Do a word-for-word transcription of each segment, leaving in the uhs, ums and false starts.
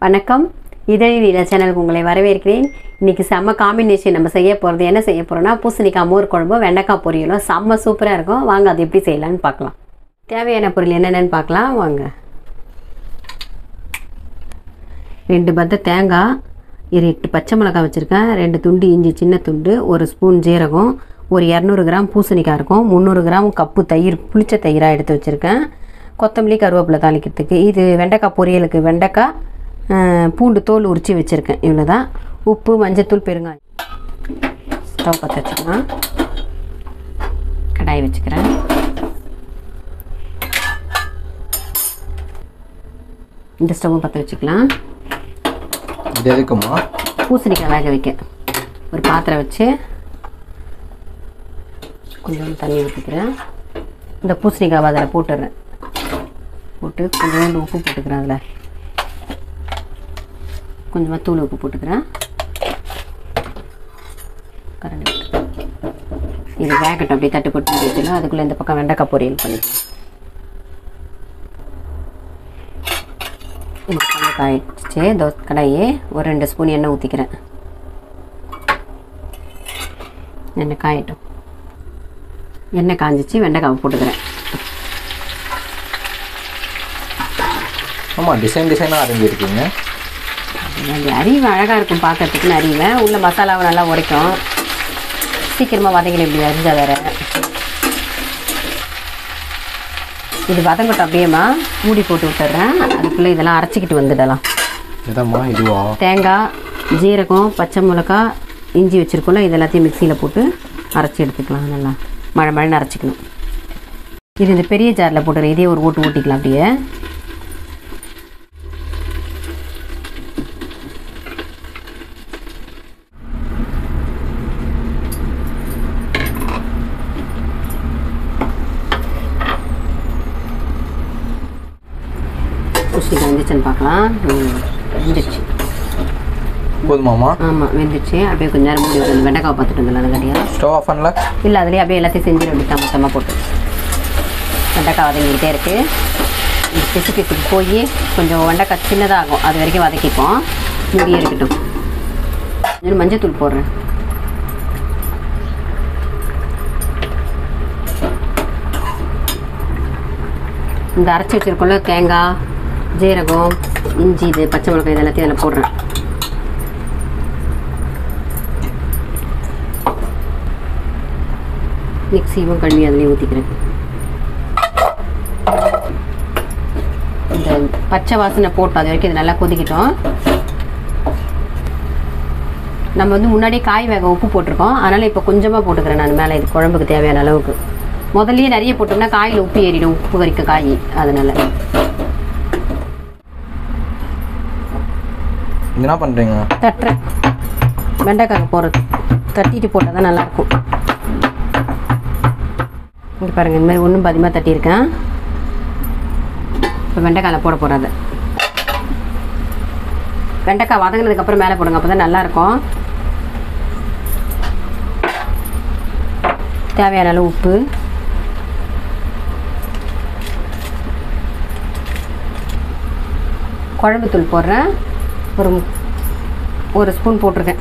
வணக்கம் இதழி நீலா சேனலுக்கு உங்களை வரவேற்கிறேன். இன்றைக்கி செம்ம காம்பினேஷன் நம்ம செய்ய போகிறது. என்ன செய்ய போகிறோன்னா பூசணிக்காய் மோர் குழம்பும் வெண்டைக்காய் பொரியலும் செம்ம சூப்பராக இருக்கும். வாங்க அது எப்படி செய்யலான்னு பார்க்கலாம். தேவையான பொருள் என்னென்னு பார்க்கலாம் வாங்க. ரெண்டு பத்த தேங்காய், இரு எட்டு பச்சை மிளகாய் வச்சுருக்கேன், ரெண்டு துண்டு இஞ்சி சின்ன துண்டு, ஒரு ஸ்பூன் ஜீரகம், ஒரு இரநூறு கிராம் பூசணிக்காய் இருக்கும், முந்நூறு கிராம் கப்பு தயிர் புளிச்ச தயிராக எடுத்து வச்சுருக்கேன், கொத்தமல்லி கருவேப்பிலை தாளிக்கிறதுக்கு. இது வெண்டைக்காய் பொரியலுக்கு வெண்டைக்காய் பூண்டு தோல் உரித்து வச்சுருக்கேன். இவ்வளோ தான். உப்பு, மஞ்சத்தூள், பெருங்காயம். ஸ்டவ் பற்ற வச்சுக்கலாம். கடாய் வச்சுக்கிறேன். இந்த ஸ்டவ்வை பற்ற வச்சுக்கலாம். இது எதுக்குமா? பூசணிக்காய் வேக வைக்க ஒரு பாத்திரம் வச்சு கொஞ்சம் தண்ணி ஊற்றிக்கிறேன். இந்த பூசணிக்காய் அதில் போட்டுடுறேன். போட்டு கொஞ்சோண்டு உப்பு போட்டுக்கிறேன். அதில் கொஞ்சமாக தூள் உப்பு போட்டுக்கிறேன். கரண்டி இது வேகட்டும். அப்படியே தட்டு போட்டு வச்சுக்கலாம். அதுக்குள்ளே இந்த பக்கம் வெண்டைக்காய் பொரியல் பண்ணிக்கலாம். இந்த கண்ணு காய்ச்சி தோசை கடாயே ஒரு ரெண்டு ஸ்பூன் எண்ணெய் ஊற்றிக்கிறேன். எண்ணெய் காயட்டும். எண்ணெய் காஞ்சிச்சு வெண்டைக்காவை போட்டுக்கிறேன். ஆமாம், டிசைன் டிசைனாக அரைஞ்சிருக்கீங்க. அது அறிவு அழகாக இருக்கும் பார்க்கறதுக்குன்னு அறிவேன். உள்ள மசாலாவை நல்லா உடைக்கும். சீக்கிரமாக வதங்கல இப்படி அரிஞ்சா வேற. இது வதங்கட்டும். அப்படியேம்மா மூடி போட்டு விட்டுறேன். அதுக்குள்ளே இதெல்லாம் அரைச்சிக்கிட்டு வந்துடலாம். எதாம்மா இதுவா? தேங்காய், ஜீரகம், பச்சை மிளகா, இஞ்சி வச்சுருக்கோம்ல, இது எல்லாத்தையும் மிக்சியில் போட்டு அரைச்சி எடுத்துக்கலாம். நல்லா மழை மழைன்னு அரைச்சிக்கணும். இது இந்த பெரிய ஜாரில் போட்டுறேன். இதே ஒரு ஓட்டு ஓட்டிக்கலாம். அப்படியே பூசணிக்காய் வெந்துச்சுன்னு பார்க்கலாம். வெந்துச்சு. போதுமாம்மா? ஆமாம், வெந்துச்சு. அப்படியே கொஞ்சம் நேரம் மூடி வந்து வெண்டைக்காய் பார்த்துட்டு வந்துடலாம். அது கட்டியாக ஸ்டவ் ஆஃப் பண்ணல இல்லை, அதுலேயே அப்படியே எல்லாத்தையும் செஞ்சிடும். அப்படி தான் மொத்தமாக போட்டு வெண்டைக்காய் வதங்கிக்கிட்டே இருக்குது. இந்த பிசு பிசுக்கு போய் கொஞ்சம் வெண்டைக்காய் சின்னதாகும். அது வரைக்கும் வதக்கிப்போம். மூடியே இருக்கட்டும். இன்னும் மஞ்சத்தூள் போடுறேன். இந்த அரைச்சி வச்சுருக்கோம்ல தேங்காய், ஜீரகம், இஞ்சி, இது பச்சை மிளகாய், இது எல்லாத்தையும் அதில் போடுறேன். மிக்சியும் கழுவி அதுலேயே ஊற்றிக்கிறேன். இந்த பச்சை வாசனை போட்டு அது வரைக்கும் இது நல்லா கொதிக்கிட்டோம். நம்ம வந்து முன்னாடியே காய் வேக உப்பு போட்டிருக்கோம். அதனால் இப்போ கொஞ்சமாக போட்டுக்கிறேன் நான் மேலே. இது குழம்புக்கு தேவையான அளவுக்கு. முதல்லையே நிறைய போட்டோம்னா காயில் உப்பு ஏறிடும். உப்பு வரைக்கும் காய். அதனால் என்ன பண்ணுறீங்க? தட்டுறேன். வெண்டைக்காய் போடுறது தட்டிட்டு போட்டால் தான் நல்லாயிருக்கும். இங்கே பாருங்கள், இந்த மாதிரி ஒன்றும் பாதிமாக தட்டியிருக்கேன். இப்போ வெண்டைக்காயில் போட போகிறது. வெண்டைக்காய் வதங்கினதுக்கப்புறம் மேலே போடுங்க. அப்போ தான் நல்லாயிருக்கும். தேவையான அளவு உப்பு, குழம்புத்தூள் போடுறேன். ஒரு ஒரு ஸ்பூன் போட்டிருக்கேன்.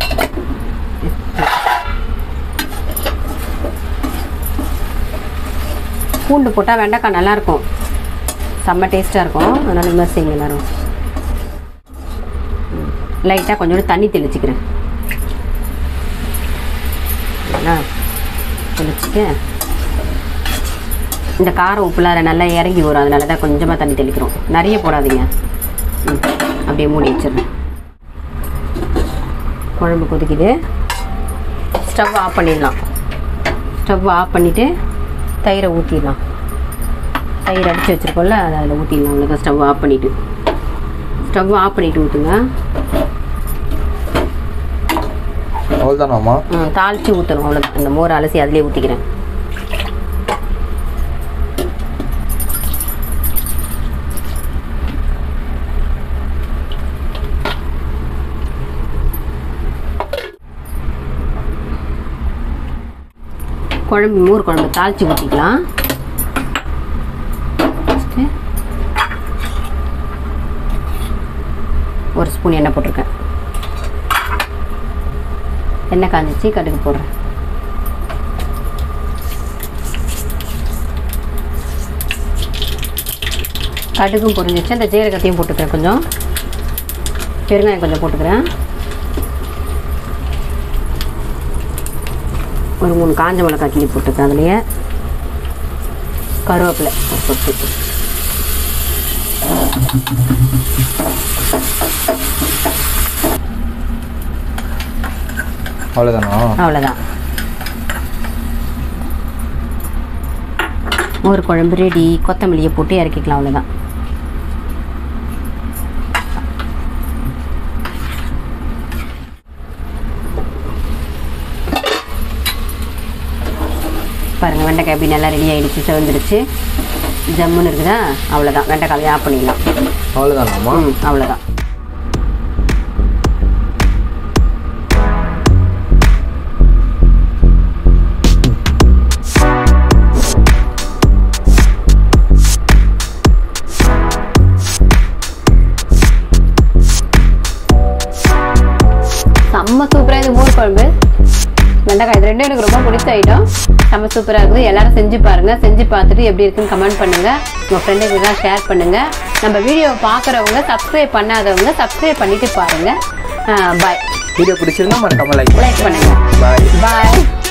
பூண்டு போட்டால் வெண்டைக்காய் நல்லாயிருக்கும். செம்ம டேஸ்ட்டாக இருக்கும். அதனால் இந்த மாதிரி செய்யுங்க எல்லோரும். லைட்டாக கொஞ்சோண்டு தண்ணி தெளிச்சிக்கிறேன். தெளிச்சுட்டு இந்த காரம் உப்புலாம் நல்லா இறங்கி வரும். அதனால தான் கொஞ்சமாக தண்ணி தெளிக்கிறோம். நிறைய போடாதீங்க. அப்படியே மூடி வச்சிடுறேன். குழம்பு கொதிக்குது. ஸ்டவ் ஆஃப் பண்ணிடலாம். ஸ்டவ் ஆஃப் பண்ணிவிட்டு தயிரை ஊற்றிடலாம். தயிர் அடித்து வச்சுருக்கோம்ல, அதை அதில் ஊற்றிடலாம். உங்களுக்கு ஸ்டவ் ஆஃப் பண்ணிவிட்டு ஸ்டவ் ஆஃப் பண்ணிவிட்டு ஊற்றுங்க. அவ்வளோதானாம்மா? ம், தாளித்து ஊற்றணும். அவ்வளோ. அந்த மோர் அலசி அதிலே ஊற்றிக்கிறேன். குழம்பு மோர் குழம்பு தாளித்து ஊற்றிக்கலாம். ஒரு ஸ்பூன் எண்ணெய் போட்டிருக்கேன். எண்ணெய் காஞ்சிச்சு, கடுகு போடுறேன். கடுகும் பொரிஞ்சிச்சு. அந்த ஜீரகத்தையும் போட்டுக்கிறேன். கொஞ்சம் பெருங்காயம் கொஞ்சம் போட்டுக்கிறேன். ஒரு மூணு காஞ்ச மிளகாய் கிள்ளி போட்டுக்கிறேன். அதுலேயே கருவேப்பிலை போட்டு அவ்வளோதானா? அவ்வளோதான். ஒரு குழம்பு ரெடி. கொத்தமல்லியை போட்டு இறக்கிக்கலாம். அவ்வளோதான். பாருங்கள், வெண்டைக்காய் எப்படி நல்லா ரெடி ஆகிடுச்சு, செவந்துடுச்சு, ஜம்முன்னு இருக்குதா? அவ்வளோதான். வெண்டைக்காய் ஆஃப் பண்ணிடலாம். அவ்வளோதானாம்மா? ம், அவ்வளோதான். செம்ம சூப்பராக இது மோர் குழம்பு வெண்டைக்காய். இது ரெண்டும் எனக்கு ரொம்ப பிடிச்ச ஐட்டம். செம்ம சூப்பராக இருக்குது. எல்லாரும் செஞ்சு பாருங்கள். செஞ்சு பார்த்துட்டு எப்படி இருக்குன்னு கமெண்ட் பண்ணுங்கள். உங்கள் ஃப்ரெண்டுக்கு ஷேர் பண்ணுங்கள். நம்ம வீடியோவை பார்க்குறவங்க, சப்ஸ்கிரைப் பண்ணாதவங்க சப்ஸ்கிரைப் பண்ணிவிட்டு பாருங்கள். பாய். வீடியோ பிடிச்சிருந்தா மறக்காம லைக் லைக் பண்ணுங்கள். பாய் பாய்.